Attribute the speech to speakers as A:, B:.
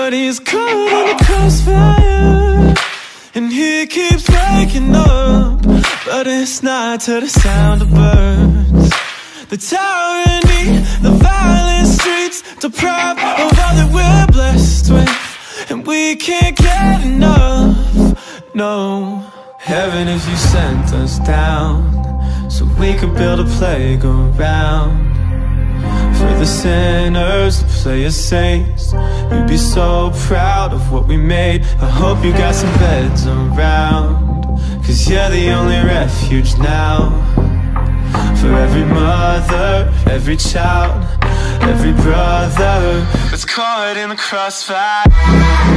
A: but he's caught in the crossfire, and he keeps waking up, but it's not to the sound of birds. The tyranny, the violent streets, deprived of all that we're blessed with, and we can't get enough, no. Heaven, if you sent us down so we could build a playground for the sinners to play as saints, you'd be so proud of what we made. I hope you got some beds around, 'cause you're the only refuge now. For every mother, every child, every brother that's caught in the crossfire.